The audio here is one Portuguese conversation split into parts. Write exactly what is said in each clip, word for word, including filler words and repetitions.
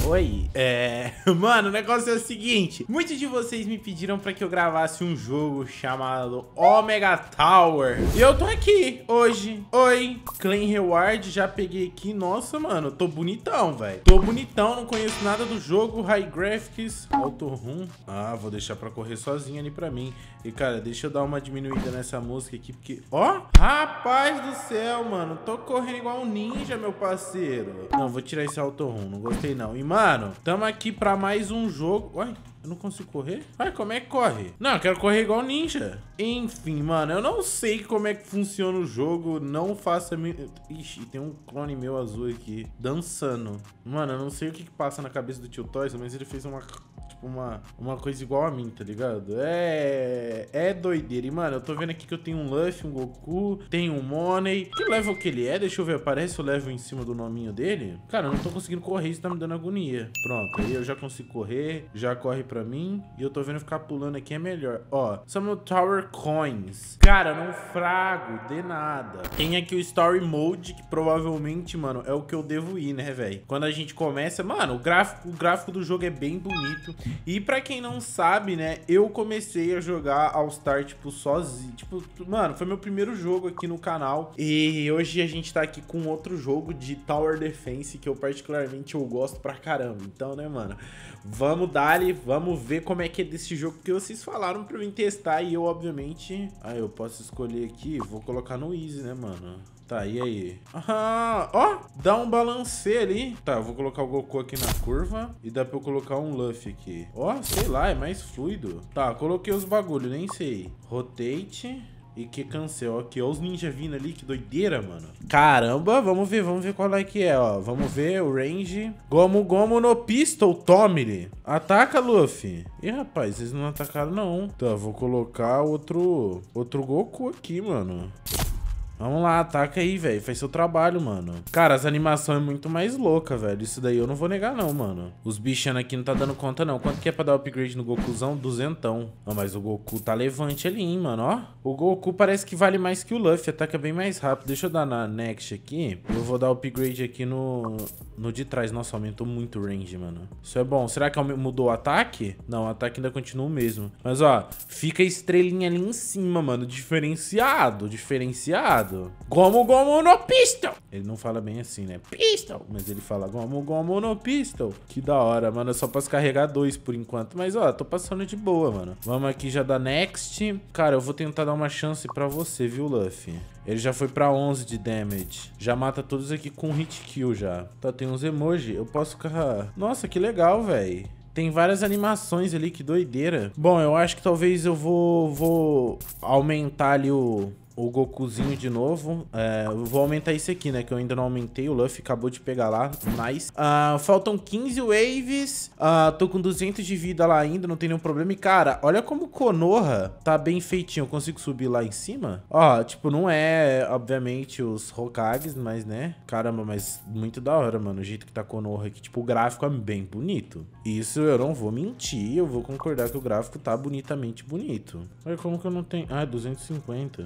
Oi, é... Mano, o negócio é o seguinte. Muitos de vocês me pediram pra que eu gravasse um jogo chamado Omega Tower. E eu tô aqui hoje. Oi, Clan Reward, já peguei aqui. Nossa, mano, tô bonitão, velho. Tô bonitão, não conheço nada do jogo. High Graphics, Auto Room. Ah, vou deixar pra correr sozinho ali pra mim. E, cara, deixa eu dar uma diminuída nessa música aqui, porque... Ó, rapaz do céu, mano. Tô correndo igual um ninja, meu parceiro. Não, vou tirar esse Auto Room, não gostei não. E, mano, tamo aqui pra mais um jogo. Uai, eu não consigo correr? Uai, como é que corre? Não, eu quero correr igual ninja. Enfim, mano, eu não sei como é que funciona o jogo. Não faça... Mi... Ixi, tem um clone meu azul aqui dançando. Mano, eu não sei o que que passa na cabeça do Tio Toys, mas ele fez uma... Tipo, uma, uma coisa igual a mim, tá ligado? É... É doideira. E, mano, eu tô vendo aqui que eu tenho um Luffy, um Goku, tenho um Money. Que level que ele é? Deixa eu ver. Aparece o level em cima do nominho dele? Cara, eu não tô conseguindo correr. Isso tá me dando agonia. Pronto. Aí eu já consigo correr. Já corre pra mim. E eu tô vendo ficar pulando aqui é melhor. Ó, Summon Tower Coins. Cara, não frago de nada. Tem aqui o Story Mode, que provavelmente, mano, é o que eu devo ir, né, velho? Quando a gente começa... Mano, o gráfico, o gráfico do jogo é bem bonito. E pra quem não sabe, né, eu comecei a jogar All Star, tipo, sozinho. Tipo, mano, foi meu primeiro jogo aqui no canal. E hoje a gente tá aqui com outro jogo de Tower Defense, que eu particularmente eu gosto pra caramba. Então, né, mano, vamos dar-lhe, vamos ver como é que é desse jogo que vocês falaram pra mim testar. E eu, obviamente... Ah, eu posso escolher aqui, vou colocar no Easy, né, mano? Tá, e aí? Ah, ó, dá um balancê ali. Tá, eu vou colocar o Goku aqui na curva. E dá pra eu colocar um Luffy aqui. Ó, sei lá, é mais fluido. Tá, coloquei os bagulho, nem sei. Rotate... E que cancel, aqui, ó, os ninja vindo ali, que doideira, mano. Caramba, vamos ver, vamos ver qual é que é, ó. Vamos ver o range. Gomu Gomu no pistol, tome-lhe. Ataca, Luffy. Ih, rapaz, eles não atacaram, não. Tá, vou colocar outro, outro Goku aqui, mano. Vamos lá, ataca aí, velho. Faz seu trabalho, mano. Cara, as animações é muito mais louca, velho. Isso daí eu não vou negar, não, mano. Os bichando aqui não tá dando conta, não. Quanto que é pra dar upgrade no Gokuzão? Duzentão. Não, mas o Goku tá levante ali, hein, mano, ó. O Goku parece que vale mais que o Luffy. Ataca bem mais rápido. Deixa eu dar na Next aqui. Eu vou dar upgrade aqui no... No de trás. Nossa, aumentou muito o range, mano. Isso é bom. Será que mudou o ataque? Não, o ataque ainda continua o mesmo. Mas, ó, fica a estrelinha ali em cima, mano. Diferenciado, diferenciado. Gomu Gomu no pistol. Ele não fala bem assim, né? Pistol. Mas ele fala Gomu Gomu no pistol. Que da hora, mano. Eu só posso carregar dois por enquanto. Mas, ó, tô passando de boa, mano. Vamos aqui já dar next. Cara, eu vou tentar dar uma chance pra você, viu, Luffy? Ele já foi pra onze de damage. Já mata todos aqui com hit kill já. Tá, tem uns emoji. Eu posso ficar... Nossa, que legal, velho. Tem várias animações ali, que doideira. Bom, eu acho que talvez eu vou, vou aumentar ali o... O Gokuzinho de novo. É, eu vou aumentar esse aqui, né? Que eu ainda não aumentei. O Luffy acabou de pegar lá. Nice. Uh, faltam quinze waves. Uh, tô com duzentos de vida lá ainda. Não tem nenhum problema. E, cara, olha como o Konoha tá bem feitinho. Eu consigo subir lá em cima? Ó, tipo, não é, obviamente, os Hokages, mas, né? Caramba, mas muito da hora, mano. O jeito que tá Konoha aqui. Tipo, o gráfico é bem bonito. Isso eu não vou mentir. Eu vou concordar que o gráfico tá bonitamente bonito. Olha como que eu não tenho... Ah, duzentos e cinquenta.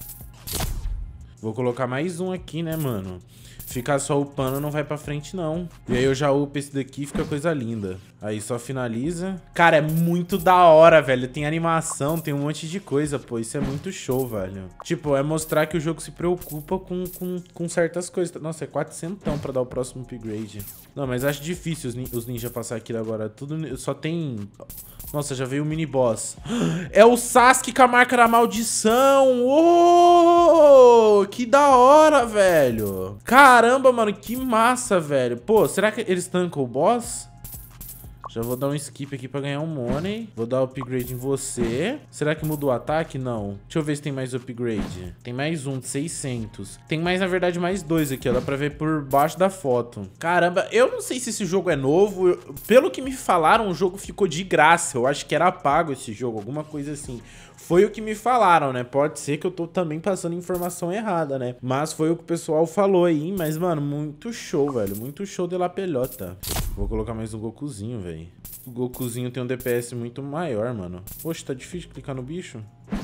Vou colocar mais um aqui, né, mano? Ficar só upando não vai pra frente, não. E aí eu já upo esse daqui e fica coisa linda. Aí só finaliza. Cara, é muito da hora, velho. Tem animação, tem um monte de coisa, pô. Isso é muito show, velho. Tipo, é mostrar que o jogo se preocupa com, com, com certas coisas. Nossa, é quatrocentos pra dar o próximo upgrade. Não, mas acho difícil os, nin os ninjas passar aqui agora. Tudo só tem... Nossa, já veio o mini boss. É o Sasuke com a marca da maldição. Oh, que da hora, velho. Caramba, mano, que massa, velho. Pô, será que eles tancam o boss? Já vou dar um skip aqui pra ganhar um money. Vou dar upgrade em você. Será que mudou o ataque? Não. Deixa eu ver se tem mais upgrade. Tem mais um de seiscentos. Tem mais, na verdade, mais dois aqui, ó. Dá pra ver por baixo da foto. Caramba, eu não sei se esse jogo é novo. Eu, pelo que me falaram, o jogo ficou de graça. Eu acho que era pago esse jogo, alguma coisa assim. Foi o que me falaram, né? Pode ser que eu tô também passando informação errada, né? Mas foi o que o pessoal falou aí. Mas, mano, muito show, velho. Muito show de la pelota. Vou colocar mais um Gokuzinho, velho. O Gokuzinho tem um D P S muito maior, mano. Poxa, tá difícil clicar no bicho.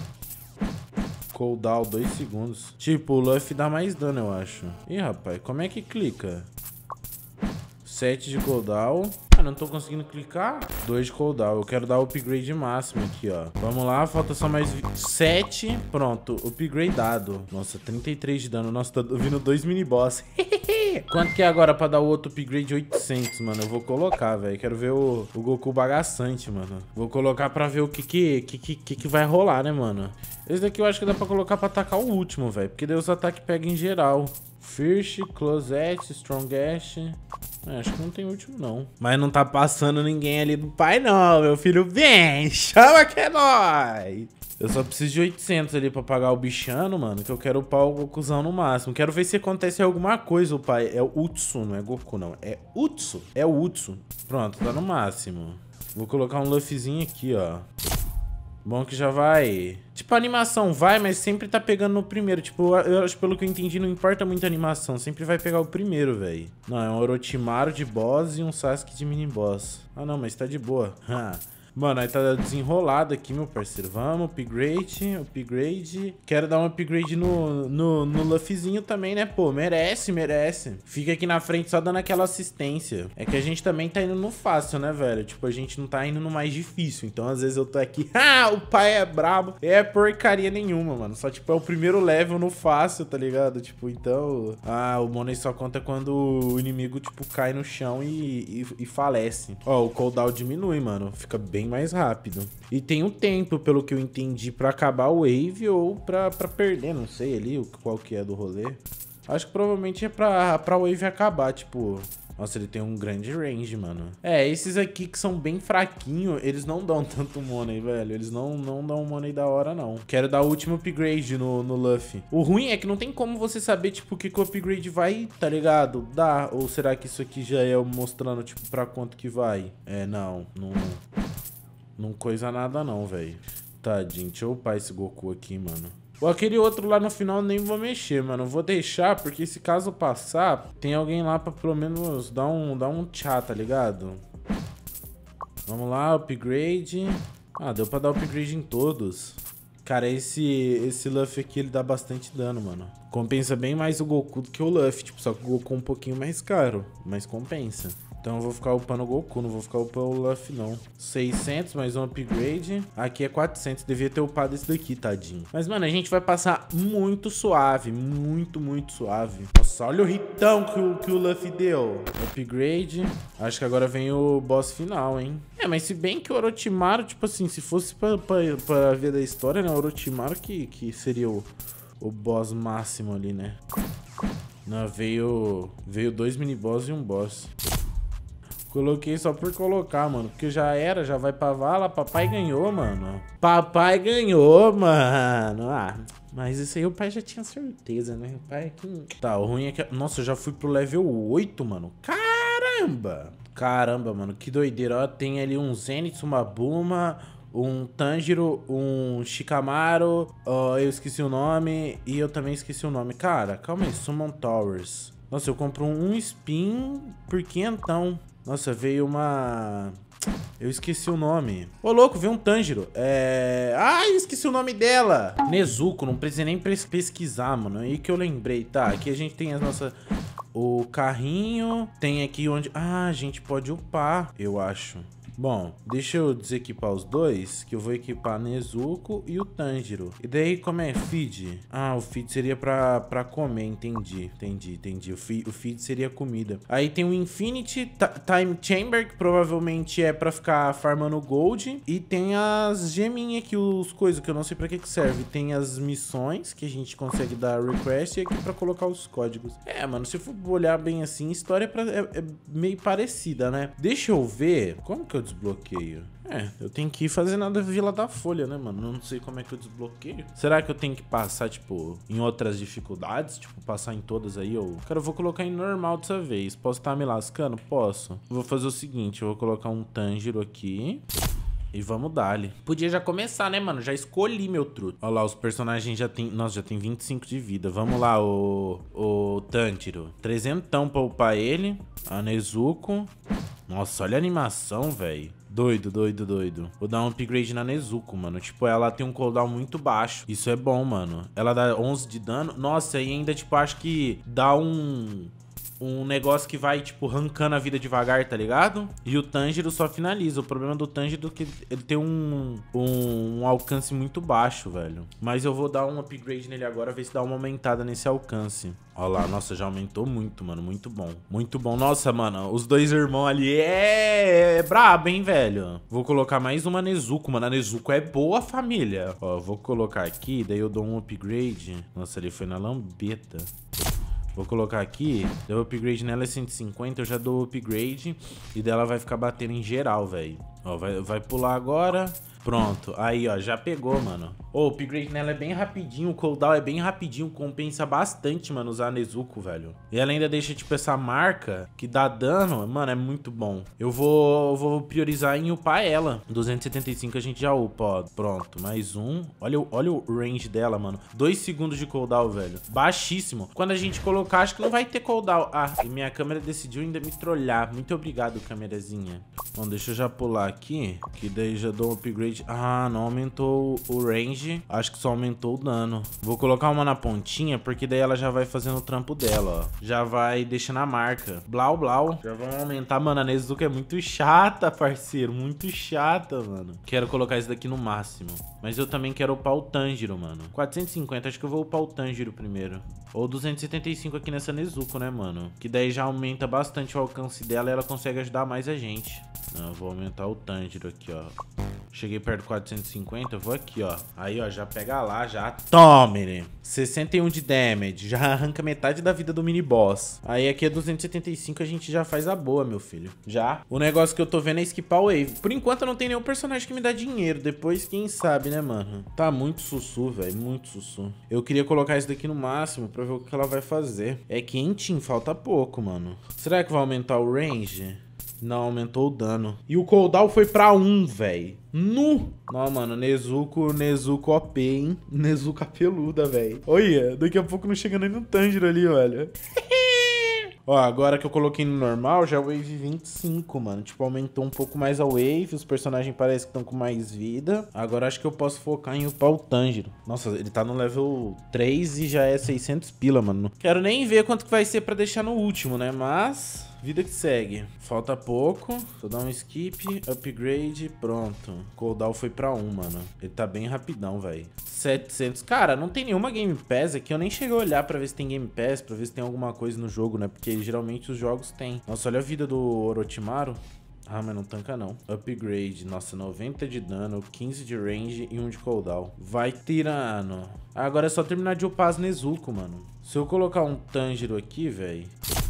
Cooldown, dois segundos. Tipo, o Luffy dá mais dano, eu acho. Ih, rapaz, como é que clica? sete de cooldown. Ah, não tô conseguindo clicar. dois de cooldown. Eu quero dar o upgrade máximo aqui, ó. Vamos lá, falta só mais sete. Pronto, upgrade dado. Nossa, trinta e três de dano. Nossa, tá vindo dois mini boss. Quanto que é agora pra dar o outro upgrade? oitocentos, mano. Eu vou colocar, velho. Quero ver o, o Goku bagaçante, mano. Vou colocar pra ver o que que, que, que, que vai rolar, né, mano? Esse daqui eu acho que dá pra colocar pra atacar o último, velho. Porque daí os ataques pegam em geral. First, Closette, Strongest. É, acho que não tem último, não. Mas não tá passando ninguém ali do pai, não, meu filho. Vem, chama que é nóis. Eu só preciso de oitocentos ali pra pagar o bichano, mano, que eu quero upar o Gokuzão no máximo. Quero ver se acontece alguma coisa, o pai. É o Utsu, não é Goku, não. É Utsu. É o Utsu. Pronto, tá no máximo. Vou colocar um Luffyzinho aqui, ó. Bom que já vai... Tipo, a animação vai, mas sempre tá pegando no primeiro. Tipo, eu acho, pelo que eu entendi, não importa muito a animação. Sempre vai pegar o primeiro, velho. Não, é um Orochimaru de boss e um Sasuke de mini boss. Ah, não, mas tá de boa. Mano, aí tá desenrolado aqui, meu parceiro. Vamos, upgrade, upgrade. Quero dar um upgrade no, no, no Luffyzinho também, né? Pô, merece, merece. Fica aqui na frente só dando aquela assistência. É que a gente também tá indo no fácil, né, velho? Tipo, a gente não tá indo no mais difícil. Então, às vezes eu tô aqui, ah, o pai é brabo. É porcaria nenhuma, mano. Só, tipo, é o primeiro level no fácil, tá ligado? Tipo, então... Ah, o Money só conta quando o inimigo, tipo, cai no chão e, e, e falece. Ó, o cooldown diminui, mano. Fica bem mais rápido. E tem um tempo, pelo que eu entendi, pra acabar o wave ou pra, pra perder, não sei ali qual que é do rolê. Acho que provavelmente é pra, pra wave acabar, tipo... Nossa, ele tem um grande range, mano. É, esses aqui que são bem fraquinhos, eles não dão tanto money, velho. Eles não, não dão money da hora, não. Quero dar o último upgrade no, no Luffy. O ruim é que não tem como você saber, tipo, o que, que o upgrade vai, tá ligado? Dá. Ou será que isso aqui já é mostrando, tipo, pra quanto que vai? É, não. Não... Não coisa nada não, velho. Tadinho, deixa eu upar esse Goku aqui, mano. Ou aquele outro lá no final nem vou mexer, mano. Vou deixar, porque se caso passar, tem alguém lá pra pelo menos dar um, dar um tchá, tá ligado? Vamos lá, upgrade. Ah, deu pra dar upgrade em todos. Cara, esse, esse Luffy aqui, ele dá bastante dano, mano. Compensa bem mais o Goku do que o Luffy. Tipo, só que o Goku é um pouquinho mais caro, mas compensa. Então eu vou ficar upando o Goku, não vou ficar upando o Luffy, não. seiscentos, mais um upgrade. Aqui é quatrocentos, devia ter upado esse daqui, tadinho. Mas, mano, a gente vai passar muito suave, muito, muito suave. Nossa, olha o hitão que o, que o Luffy deu. Upgrade. Acho que agora vem o boss final, hein. É, mas se bem que o Orochimaru, tipo assim, se fosse pra, pra, pra ver da história, né, o Orochimaru que, que seria o, o boss máximo ali, né. Não, veio, veio dois mini boss e um boss. Coloquei só por colocar, mano. Porque já era, já vai pra vala. Papai ganhou, mano. Papai ganhou, mano. Ah, mas isso aí o pai já tinha certeza, né? O pai aqui... Tá, o ruim é que... Nossa, eu já fui pro level oito, mano. Caramba! Caramba, mano. Que doideira. Ó, tem ali um Zenitsu, uma Buma, um Tanjiro, um Shikamaru. Ó, eu esqueci o nome. E eu também esqueci o nome. Cara, calma aí. Summon Towers. Nossa, eu compro um spin por quinhentão. Nossa, veio uma... Eu esqueci o nome. Ô, louco, veio um Tanjiro. É... Ai, esqueci o nome dela. Nezuko, não precisei nem pesquisar, mano. Aí que eu lembrei. Tá, aqui a gente tem as nossas... O carrinho. Tem aqui onde... Ah, a gente pode upar, eu acho. Bom, deixa eu desequipar os dois, que eu vou equipar Nezuko e o Tanjiro. E daí, como é feed? Ah, o feed seria pra, pra comer, entendi, entendi, entendi. O feed, o feed seria comida. Aí tem o Infinity Time Chamber, que provavelmente é pra ficar farmando gold. E tem as geminhas aqui, os coisas que eu não sei pra que que serve. Tem as missões, que a gente consegue dar request, e aqui pra colocar os códigos. É, mano, se for olhar bem assim, a história é, pra, é, é meio parecida, né? Deixa eu ver, como que eu desbloqueio? É, eu tenho que ir fazer nada Vila da Folha, né, mano? Eu não sei como é que eu desbloqueio. Será que eu tenho que passar, tipo, em outras dificuldades? Tipo, passar em todas aí? Ou... Cara, eu vou colocar em normal dessa vez. Posso estar me lascando? Posso. Eu vou fazer o seguinte, eu vou colocar um Tanjiro aqui. E vamos dar-lhe. Podia já começar, né, mano? Já escolhi meu truque. Olha lá, os personagens já tem... Nossa, já tem vinte e cinco de vida. Vamos lá, o... O Tanjiro. Trezentão pra upar ele. A Nezuko. Nossa, olha a animação, velho. Doido, doido, doido. Vou dar um upgrade na Nezuko, mano. Tipo, ela tem um cooldown muito baixo. Isso é bom, mano. Ela dá onze de dano. Nossa, e ainda, tipo, acho que dá um... um negócio que vai, tipo, arrancando a vida devagar, tá ligado? E o Tanjiro só finaliza. O problema do Tanjiro é que ele tem um, um, um alcance muito baixo, velho. Mas eu vou dar um upgrade nele agora, ver se dá uma aumentada nesse alcance. Olha lá, nossa, já aumentou muito, mano. Muito bom. Muito bom. Nossa, mano, os dois irmãos ali é, é brabo, hein, velho. Vou colocar mais uma Nezuko, mano. A Nezuko é boa, família. Ó, vou colocar aqui, daí eu dou um upgrade. Nossa, ele foi na lambeta. Vou colocar aqui, deu upgrade nela é cento e cinquenta, eu já dou upgrade e dela vai ficar batendo em geral, velho. Ó, vai, vai pular agora. Pronto, aí ó, já pegou, mano. Ô, o upgrade nela é bem rapidinho, o cooldown é bem rapidinho, compensa bastante, mano, usar a Nezuko, velho. E ela ainda deixa, tipo, essa marca que dá dano, mano, é muito bom. Eu vou, vou priorizar em upar ela. duzentos e setenta e cinco a gente já upa, ó. Pronto, mais um. Olha, olha o range dela, mano. Dois segundos de cooldown, velho. Baixíssimo. Quando a gente colocar, acho que não vai ter cooldown. Ah, e minha câmera decidiu ainda me trollar. Muito obrigado, câmerazinha. Bom, deixa eu já pular aqui, que daí já dou um upgrade. Ah, não aumentou o range. Acho que só aumentou o dano. Vou colocar uma na pontinha, porque daí ela já vai fazendo o trampo dela, ó. Já vai deixando a marca. Blau, blau. Já vamos aumentar. Mano, a Nezuko é muito chata, parceiro. Muito chata, mano. Quero colocar isso daqui no máximo. Mas eu também quero upar o Tanjiro, mano. quatrocentos e cinquenta, acho que eu vou upar o Tanjiro primeiro. Ou duzentos e setenta e cinco aqui nessa Nezuko, né, mano? Que daí já aumenta bastante o alcance dela e ela consegue ajudar mais a gente. Não, eu vou aumentar o Tanjiro aqui, ó. Cheguei perto de quatrocentos e cinquenta, eu vou aqui, ó. Aí, ó, já pega lá, já tome, sessenta e um de damage, já arranca metade da vida do mini boss. Aí aqui é duzentos e setenta e cinco, a gente já faz a boa, meu filho. Já. O negócio que eu tô vendo é esquipar o wave. Por enquanto, eu não tenho nenhum personagem que me dá dinheiro. Depois, quem sabe, né, mano? Tá muito sussu, velho, muito sussu. Eu queria colocar isso daqui no máximo pra ver o que ela vai fazer. É quentinho, falta pouco, mano. Será que vai aumentar o range? Não, aumentou o dano. E o cooldown foi pra um, velho. Nu! Não, mano, Nezuko, Nezuko O P, hein? Nezuko apeluda, velho. Olha, daqui a pouco não chega nem no Tanjiro ali, olha. Ó, agora que eu coloquei no normal, já é Wave vinte e cinco, mano. Tipo, aumentou um pouco mais a Wave. Os personagens parecem que estão com mais vida. Agora acho que eu posso focar em upar o Tanjiro. Nossa, ele tá no level três e já é seiscentos pila, mano. Quero nem ver quanto que vai ser pra deixar no último, né? Mas... vida que segue. Falta pouco. Vou dar um skip, upgrade, pronto. Cooldown foi pra um, mano. Ele tá bem rapidão, velho. setecentos. Cara, não tem nenhuma Game Pass aqui. Eu nem cheguei a olhar pra ver se tem Game Pass, pra ver se tem alguma coisa no jogo, né? Porque geralmente os jogos tem. Nossa, olha a vida do Orochimaru. Ah, mas não tanca não. Upgrade, nossa, noventa de dano, quinze de range e um de cooldown. Vai tirando. Agora é só terminar de upar as Nezuko, mano. Se eu colocar um Tanjiro aqui, velho,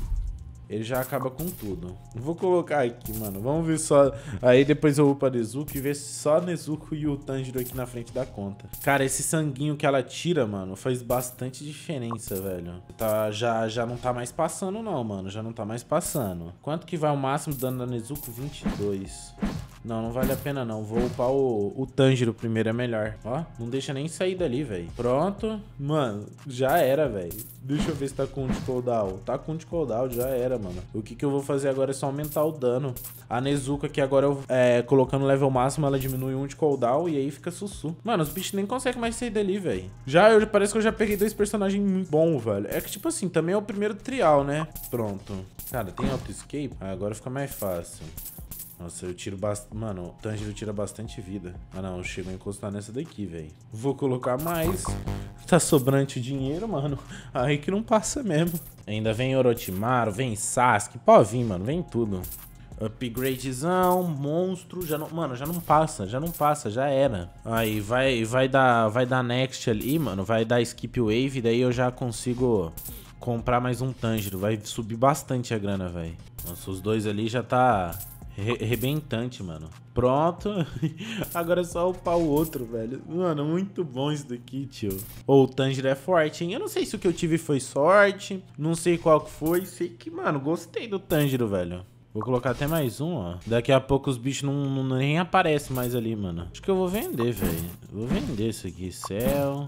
ele já acaba com tudo. Vou colocar aqui, mano. Vamos ver só. Aí depois eu upo a Nezuko e ver só a Nezuko e o Tanjiro aqui na frente da conta. Cara, esse sanguinho que ela tira, mano, faz bastante diferença, velho. Tá, já, já não tá mais passando, não, mano. Já não tá mais passando. Quanto que vai o máximo dano da Nezuko? vinte e dois. Não, não vale a pena não. Vou upar o, o Tanjiro primeiro, é melhor. Ó, não deixa nem sair dali, velho. Pronto. Mano, já era, velho. Deixa eu ver se tá com de cooldown. Tá com de cooldown, já era, mano. O que que eu vou fazer agora é só aumentar o dano. A Nezuko aqui agora, eu, é, colocando o level máximo, ela diminui um de cooldown e aí fica sussu. Mano, os bichos nem conseguem mais sair dali, velho. Já, eu, parece que eu já peguei dois personagens muito bons, velho. É que, tipo assim, também é o primeiro trial, né? Pronto. Cara, tem auto-escape? Ah, agora fica mais fácil. Nossa, eu tiro bastante... Mano, o Tanjiro tira bastante vida. Ah, não. Eu chego a encostar nessa daqui, velho. Vou colocar mais. Tá sobrante o dinheiro, mano. Aí que não passa mesmo. Ainda vem Orochimaru, vem Sasuke. Pode vir, mano. Vem tudo. Upgradezão, monstro. Já não... Mano, já não passa. Já não passa. Já era. Aí, vai, vai dar vai dar next ali, mano. Vai dar skip wave. Daí eu já consigo comprar mais um Tanjiro. Vai subir bastante a grana, velho. Nossa, os dois ali já tá... rebentante, mano. Pronto. Agora é só upar o outro, velho. Mano, muito bom isso daqui, tio. Ou o Tanjiro é forte, hein? Eu não sei se o que eu tive foi sorte. Não sei qual que foi. Sei que, mano, gostei do Tanjiro, velho. Vou colocar até mais um, ó. Daqui a pouco os bichos não, não nem aparecem mais ali, mano. Acho que eu vou vender, velho. Vou vender isso aqui. Céu.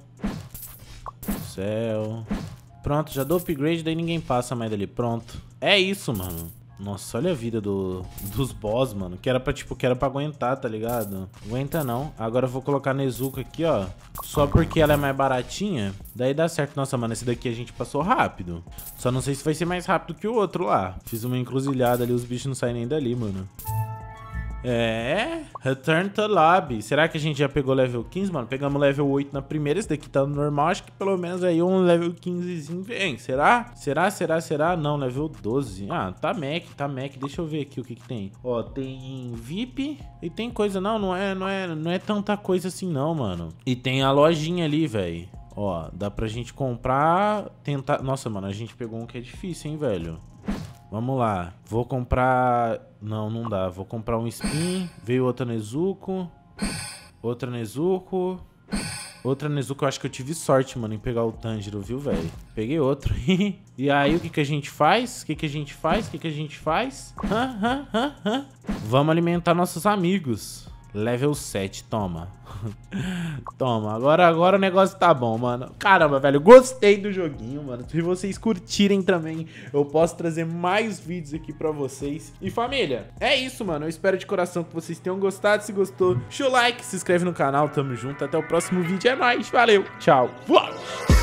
Céu. Pronto, já dou upgrade, daí ninguém passa mais dali. Pronto. É isso, mano. Nossa, olha a vida do, dos boss, mano. Que era pra, tipo, que era pra aguentar, tá ligado? Aguenta não. Agora eu vou colocar a Nezuko aqui, ó. Só porque ela é mais baratinha. Daí dá certo. Nossa, mano, esse daqui a gente passou rápido. Só não sei se vai ser mais rápido que o outro lá. Fiz uma encruzilhada ali, os bichos não saem nem dali, mano. É, Return to Lobby. Será que a gente já pegou level quinze, mano? Pegamos level oito na primeira, esse daqui tá normal. Acho que pelo menos aí um level quinzezinho vem. Será? Será, será, será? Não, level doze. Ah, tá Mac, tá Mac. Deixa eu ver aqui o que que tem. Ó, tem V I P e tem coisa. Não, não é, não é, não é tanta coisa assim não, mano. E tem a lojinha ali, velho. Ó, dá pra gente comprar, tentar... Nossa, mano, a gente pegou um que é difícil, hein, velho. Vamos lá. Vou comprar... Não, não dá. Vou comprar um spin. Veio outra Nezuko. Outra Nezuko. Outra Nezuko. Eu acho que eu tive sorte, mano, em pegar o Tanjiro, viu, velho? Peguei outro. E aí, o que que a gente faz? O que que a gente faz? O que que a gente faz? Hã, hã, hã, hã. Vamos alimentar nossos amigos. Level sete, toma. Toma, agora, agora o negócio tá bom, mano. Caramba, velho, gostei do joguinho, mano. Se vocês curtirem também, eu posso trazer mais vídeos aqui pra vocês. E família, é isso, mano. Eu espero de coração que vocês tenham gostado. Se gostou, deixa o like, se inscreve no canal, tamo junto. Até o próximo vídeo, é nóis, valeu, tchau. Fui!